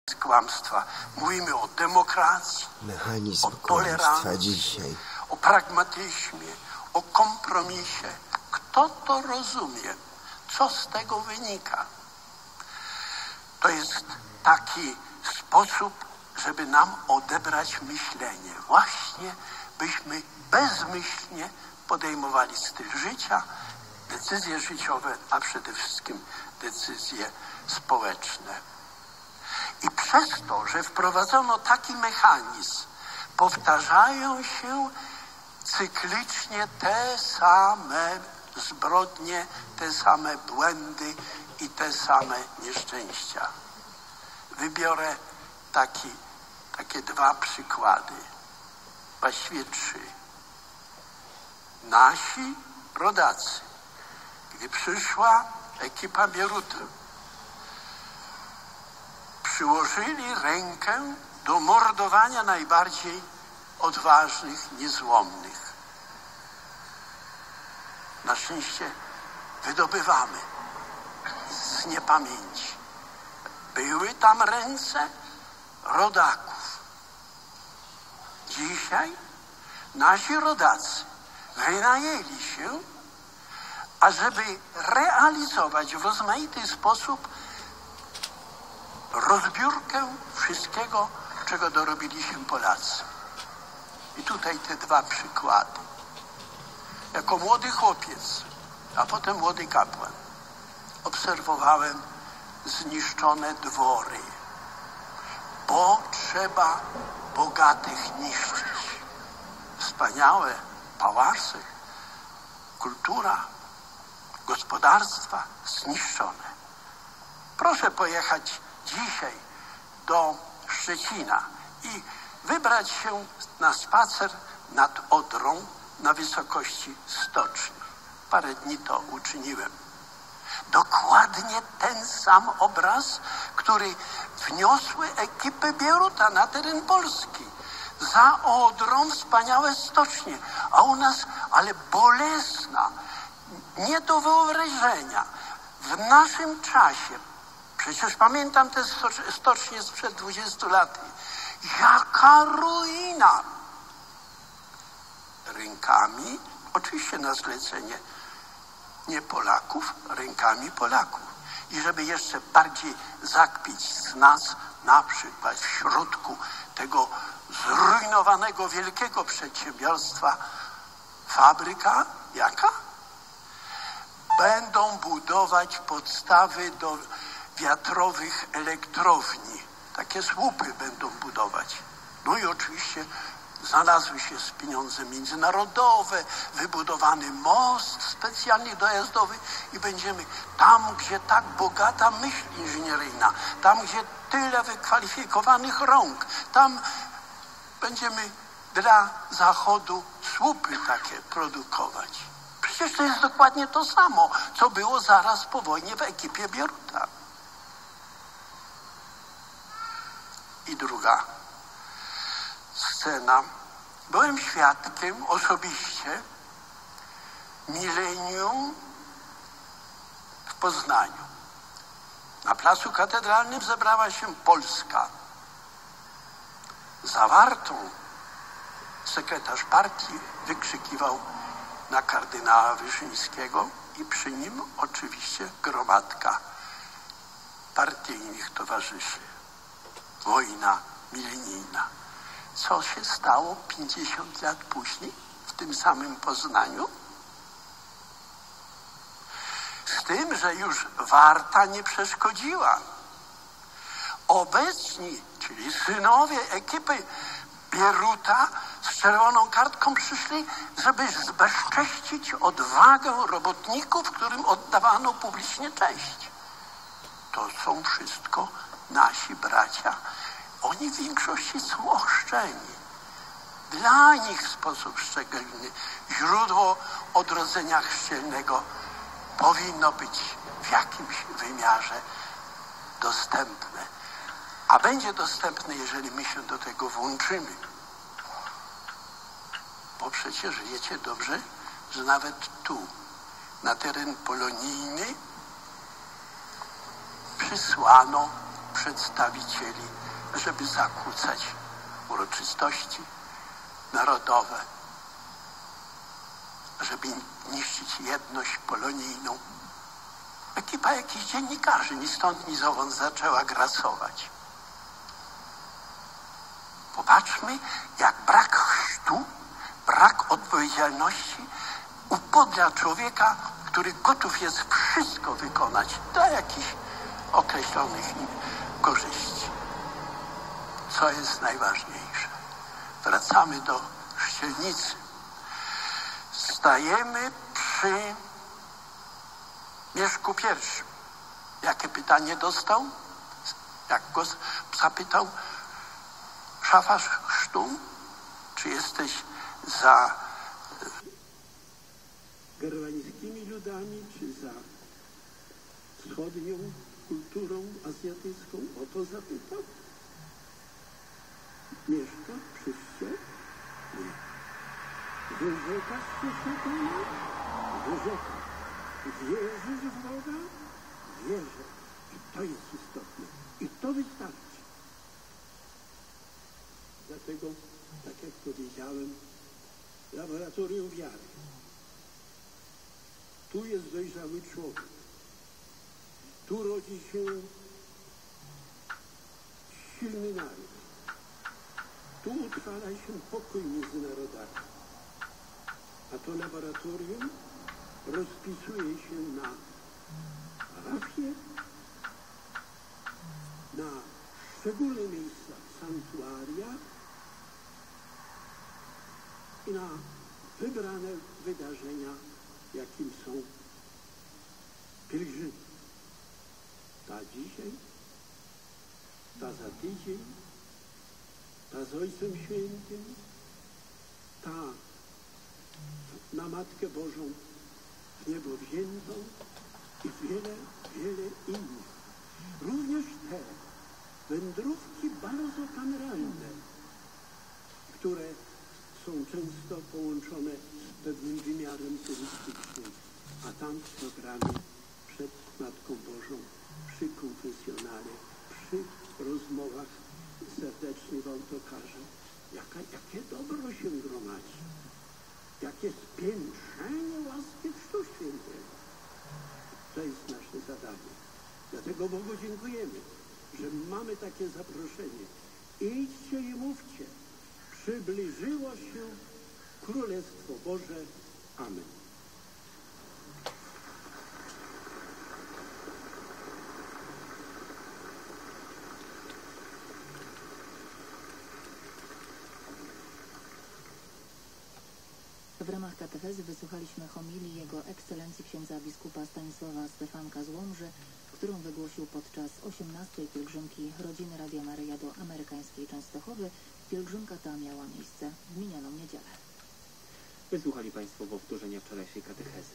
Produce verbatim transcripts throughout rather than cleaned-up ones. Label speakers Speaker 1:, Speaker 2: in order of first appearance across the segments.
Speaker 1: kłamstwa. Mówimy o demokracji,
Speaker 2: Mechanizm
Speaker 1: o
Speaker 2: kłamstwa
Speaker 1: tolerancji,
Speaker 2: dzisiaj.
Speaker 1: o pragmatyzmie, o kompromisie. Kto to rozumie? Co z tego wynika? To jest taki sposób, żeby nam odebrać myślenie. Właśnie byśmy bezmyślnie podejmowali styl życia, decyzje życiowe, a przede wszystkim decyzje społeczne. I przez to, że wprowadzono taki mechanizm, powtarzają się cyklicznie te same zbrodnie, te same błędy i te same nieszczęścia. Wybiorę taki, takie dwa przykłady, właściwie trzy. Nasi rodacy, gdy przyszła ekipa Bieruta, przyłożyli rękę do mordowania najbardziej odważnych, niezłomnych. Na szczęście wydobywamy z niepamięci. Były tam ręce rodaków. Dzisiaj nasi rodacy wynajęli się, ażeby realizować w rozmaity sposób rozbiórkę wszystkiego, czego dorobili się Polacy. I tutaj te dwa przykłady. Jako młody chłopiec, a potem młody kapłan, obserwowałem zniszczone dwory, bo trzeba bogatych niszczyć. Wspaniałe pałace, kultura, gospodarstwa zniszczone. Proszę pojechać dzisiaj do Szczecina i wybrać się na spacer nad Odrą na wysokości stoczni. Parę dni to uczyniłem. Dokładnie ten sam obraz, który wniosły ekipy Bieruta na teren Polski. Za Odrą wspaniałe stocznie, a u nas, ale bolesna, nie do wyobrażenia. W naszym czasie, przecież pamiętam te stocznie sprzed dwudziestu lat, jaka ruina! Rękami, oczywiście na zlecenie nie Polaków, rękami Polaków. I żeby jeszcze bardziej zakpić z nas, na przykład w środku tego zrujnowanego wielkiego przedsiębiorstwa, fabryka jaka? Będą budować podstawy do wiatrowych elektrowni. Takie słupy będą budować. No i oczywiście znalazły się z pieniądze międzynarodowe, wybudowany most specjalnie dojazdowy i będziemy tam, gdzie tak bogata myśl inżynieryjna, tam, gdzie tyle wykwalifikowanych rąk, tam będziemy dla Zachodu słupy takie produkować. Przecież to jest dokładnie to samo, co było zaraz po wojnie w ekipie Bieruta. I druga scena. Byłem świadkiem osobiście milenium w Poznaniu. Na Placu Katedralnym zebrała się Polska. Zawartą sekretarz partii wykrzykiwał na kardynała Wyszyńskiego i przy nim oczywiście gromadka partyjnych towarzyszy. Wojna milenijna. Co się stało pięćdziesiąt lat później w tym samym Poznaniu? Z tym, że już Warta nie przeszkodziła. Obecni, czyli synowie ekipy Bieruta z czerwoną kartką przyszli, żeby zbezcześcić odwagę robotników, którym oddawano publicznie cześć. To są wszystko nasi bracia. Oni w większości są ochrzczeni. Dla nich w sposób szczególny źródło odrodzenia chrzcielnego powinno być w jakimś wymiarze dostępne. A będzie dostępne, jeżeli my się do tego włączymy. Bo przecież wiecie dobrze, że nawet tu, na teren polonijny, przysłano przedstawicieli, żeby zakłócać uroczystości narodowe, żeby niszczyć jedność polonijną. Ekipa jakichś dziennikarzy ni stąd, ni zowąd zaczęła grasować. Popatrzmy, jak brak chrztu, brak odpowiedzialności upodla człowieka, który gotów jest wszystko wykonać dla jakichś określonych korzyści. Co jest najważniejsze? Wracamy do chrzcielnicy. Stajemy przy Mieszku pierwszym. Jakie pytanie dostał? Jak go zapytał szafarz chrztu? Czy jesteś za germańskimi ludami, czy za wschodnią kulturą azjatycką? O to zapytał. Mieszka przyście? Nie. Wyrzekasz się szatana? Wyrzekam. Wierzysz w Boga? Wierzę. I to jest istotne. I to wystarczy. Dlatego, tak jak powiedziałem, laboratorium wiary. Tu jest dojrzały człowiek. Tu rodzi się silny naród. Tu utrwala się pokój między narodami. A to laboratorium rozpisuje się na parafie, na szczególne miejsca sanktuaria i na wybrane wydarzenia, jakim są pielgrzymy. Ta dzisiaj, ta za tydzień, ta z Ojcem Świętym, ta na Matkę Bożą w niebo wziętą i wiele, wiele innych. Również te wędrówki bardzo kameralne, które są często połączone z pewnym wymiarem turystycznym, a tam w programie przed Matką Bożą, przy konfesjonale, przy rozmowach serdecznych w autokarze. Jaka, jakie dobro się gromadzi. Jakie spiętrzenie łaski Chrztu Świętego. To jest nasze zadanie. Dlatego Bogu dziękujemy, że mamy takie zaproszenie. Idźcie i mówcie. Przybliżyło się Królestwo Boże. Amen.
Speaker 2: W ramach katechezy wysłuchaliśmy homilii Jego Ekscelencji księdza biskupa Stanisława Stefanka z Łomży, którą wygłosił podczas osiemnastej pielgrzymki rodziny Radia Maryja do amerykańskiej Częstochowy. Pielgrzymka ta miała miejsce w minioną niedzielę.
Speaker 3: Wysłuchali Państwo powtórzenia wczorajszej katechezy.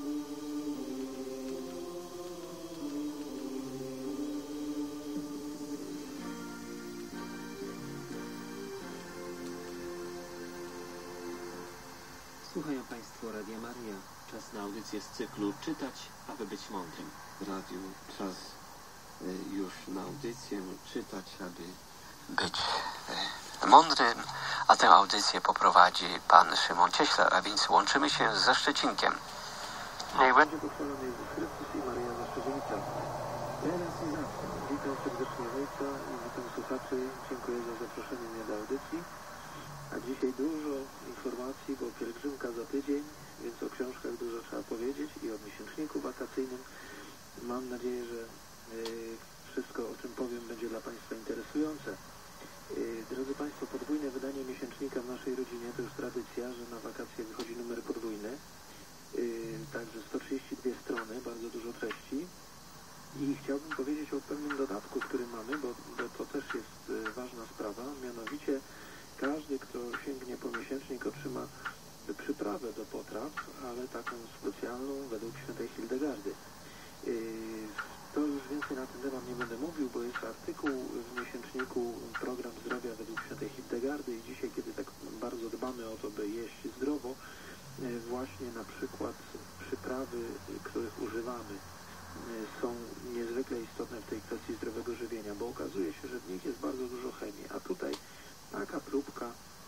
Speaker 3: Słuchają Państwo Radia Maryja. Czas na audycję z cyklu Czytać, aby być mądrym.
Speaker 4: W radiu czas y, już na audycję Czytać, aby
Speaker 5: być y, mądrym, a tę audycję poprowadzi pan Szymon Cieślar, a więc łączymy się ze Szczecinkiem.
Speaker 4: Niech będzie pochwalony Jezus Chrystus i Maryja nasza Dziewica. Teraz i zawsze. Witam serdecznie Ojca i witam słuchaczy. Dziękuję za zaproszenie mnie do audycji. A dzisiaj dużo informacji, bo pielgrzymka za tydzień, więc o książkach dużo trzeba powiedzieć i o miesięczniku wakacyjnym. Mam nadzieję, że y, wszystko, o czym powiem, będzie dla Państwa interesujące. Y, drodzy Państwo, podwójne wydanie miesięcznika w naszej rodzinie to już tradycja, że na wakacje wychodzi numer podwójny. Y, także sto trzydzieści dwie strony, bardzo dużo treści. I chciałbym powiedzieć o pewnym dodatku, który mamy, bo, bo to też jest y, ważna sprawa, mianowicie każdy, kto sięgnie po miesięcznik, otrzyma przyprawę do potraw, ale taką specjalną według świętej Hildegardy. Yy, to już więcej na ten temat nie będę mówił, bo jest artykuł w miesięczniku Program Zdrowia według świętej Hildegardy i dzisiaj, kiedy tak bardzo dbamy o to, by jeść zdrowo, yy, właśnie na przykład przyprawy, których używamy są niezwykle istotne w tej kwestii zdrowego żywienia, bo okazuje się, że w nich jest bardzo dużo chemii, a tutaj taka próbka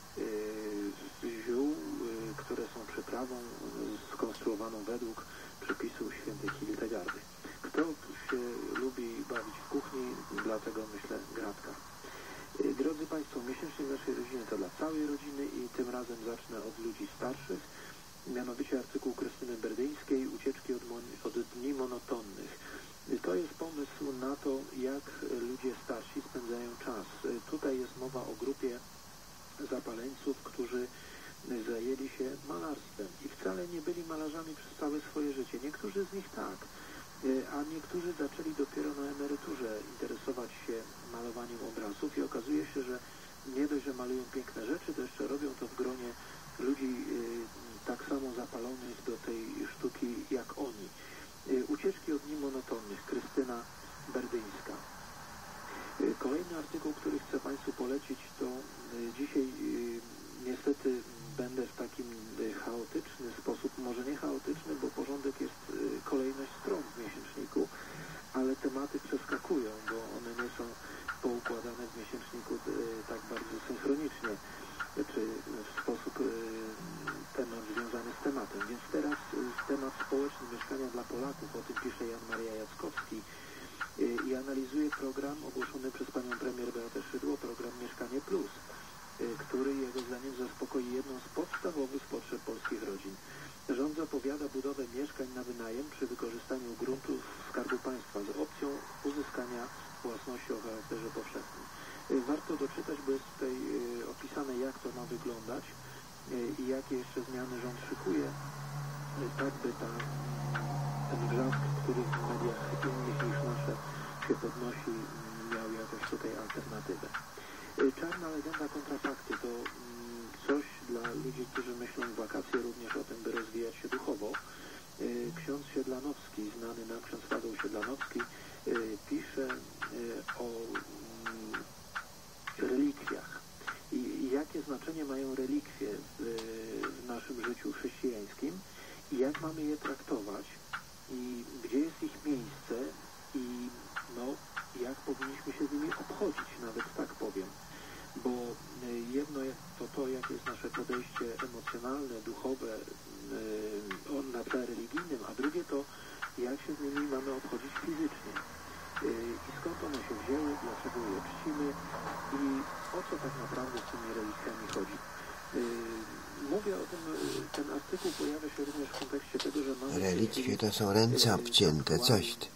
Speaker 4: z ziół, które są przyprawą skonstruowaną według przepisów świętej Hildegardy. Kto się lubi bawić w kuchni, dlatego myślę gratka. Drodzy Państwo, miesięcznik naszej rodziny to dla całej rodziny i tym razem zacznę od ludzi starszych, mianowicie artykuł Krystyny Berdyńskiej Ucieczki od, od dni monotonnych. To jest pomysł na to, jak ludzie starsi spędzają czas. Tutaj jest mowa o grupie zapaleńców, którzy zajęli się malarstwem i wcale nie byli malarzami przez całe swoje życie. Niektórzy z nich tak, a niektórzy zaczęli dopiero na emeryturze interesować się malowaniem obrazów i okazuje się, że nie dość, że malują piękne rzeczy, to jeszcze robią to w gronie ludzi tak samo zapalonych do tej sztuki jak oni. Ucieczki od dni monotonnych, Krystyna Berdyńska. Kolejny artykuł, który chcę Państwu polecić, to dzisiaj niestety będę w takim chaotyczny sposób, może nie chaotyczny, bo porządek jest kolejność stron w miesięczniku, ale tematy przeskakują, bo one nie są poukładane w miesięczniku tak bardzo synchronicznie, czy w sposób temat związany z tematem. Więc teraz temat społeczny mieszkania dla Polaków, o tym pisze Jan Maria Jackowski i analizuje program ogłoszony przez panią premier Beatę Szydło, program Mieszkanie Plus, który jego zdaniem zaspokoi jedną z podstawowych potrzeb polskich rodzin. Rząd zapowiada budowę mieszkań na wynajem przy wykorzystaniu gruntów Skarbu Państwa z opcją uzyskania własności o charakterze powszechnym. Warto doczytać, bo jest tutaj opisane, jak to ma wyglądać i jakie jeszcze zmiany rząd szykuje, tak by ta, ten wrzask, który w mediach innych niż nasze się podnosi, miał jakąś tutaj alternatywę. Czarna legenda kontrafakty to coś dla ludzi, którzy myślą w wakacje również o tym, by rozwijać się duchowo. Ksiądz Siedlanowski, znany nam ksiądz Paweł Siedlanowski, pisze o relikwiach i jakie znaczenie mają relikwie w naszym życiu chrześcijańskim i jak mamy je traktować i gdzie jest ich miejsce i no, jak powinniśmy się z nimi obchodzić, nawet tak powiem. Bo jedno to to, jakie jest nasze podejście emocjonalne, duchowe na tle religijnym, a drugie to, jak się z nimi mamy obchodzić fizycznie. I skąd one się wzięły, dlaczego je czcimy i o co tak naprawdę z tymi relikwiami chodzi. Mówię o tym, ten artykuł pojawia się również w kontekście tego, że mamy...
Speaker 6: Relikwie to są ręce obcięte, coś ty.